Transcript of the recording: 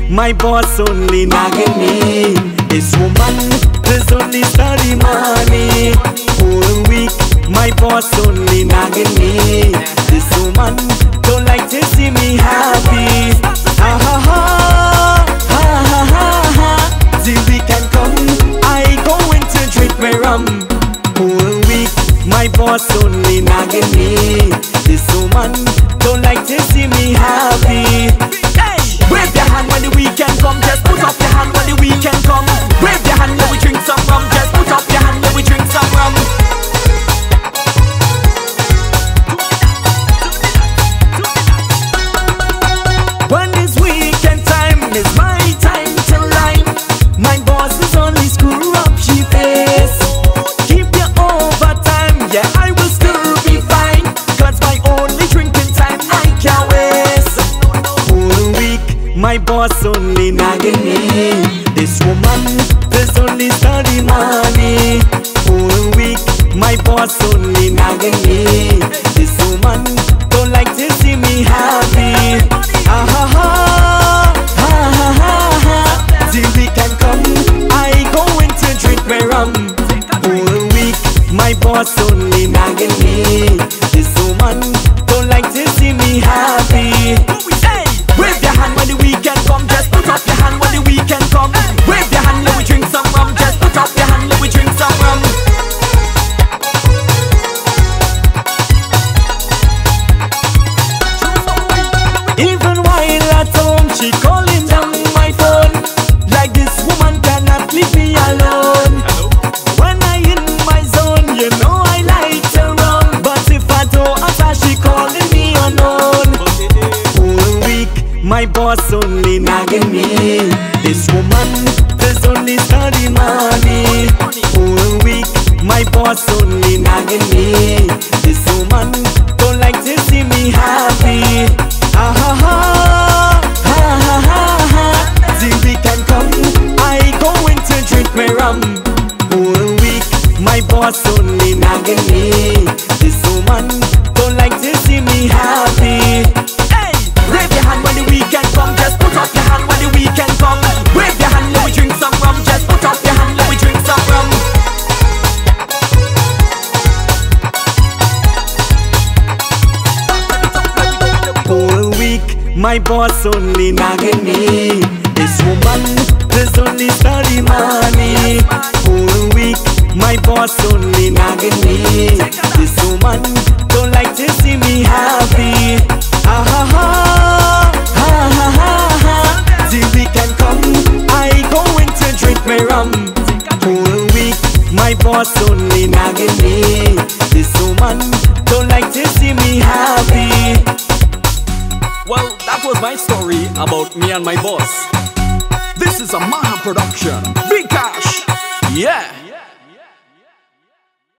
my boss only nagging me. This woman does only study money. Whole week, my boss only nagging me. This woman don't like to see me happy. Ha ha ha, ha ha ha ha. The weekend come, I go into drink my rum. Whole week, my boss only nagging me. This woman don't like to see me happy. Wave your hand when the weekend come. Just put up your hand when the weekend come. Wave your hand when we drink some rum. Just put up your hand when we drink some rum. When it's weekend time, it's my time to line. My boss is only screw up she face. Keep your overtime, yeah, I will still be fine. Cause my only drinking time I can't waste. Whole week, my boss only nagging me. This woman does only study money. Whole week, my boss only nagging me. This woman don't like to see me happy. Ha ha ha, ha ha ha ha. The weekend come, I go into drink my rum. Whole week, my boss only nagging me. This woman don't like to see me happy. Wave your hand when the weekend come. Just put up your hand when the weekend come. Wave your hand when we drink some rum. Just put up your hand when we drink some rum. Even while at home, she calling down my phone. Like this woman cannot leave me alone. When I in my zone, you know I like to run. But if I don't answer, she calling me unknown. Whole week, my boss only nagging me. This woman does only study money. Whole week, my boss only nagging me. This woman don't like to see me happy. Ha ha ha, ha ha ha ha. The weekend come, I go into drink my rum. Whole week, my boss only nagging me. This woman don't like to see me happy. Hey, wave your hand when the weekend come. Just put up your hand when the weekend come. Wave your hand when we drink some rum. Just put up your hand when we drink some rum. Whole week, my boss only nagging me. This woman does only study money. Whole week, my boss only nagging me. This woman don't like to see me happy. Ha ha ha, ha ha ha ha. The weekend come, I go into drink my rum. Whole week, my boss only nagging me. This woman don't like to see me happy. Well, that was my story about me and my boss. This is a Maha production. Big Cash! Yeah!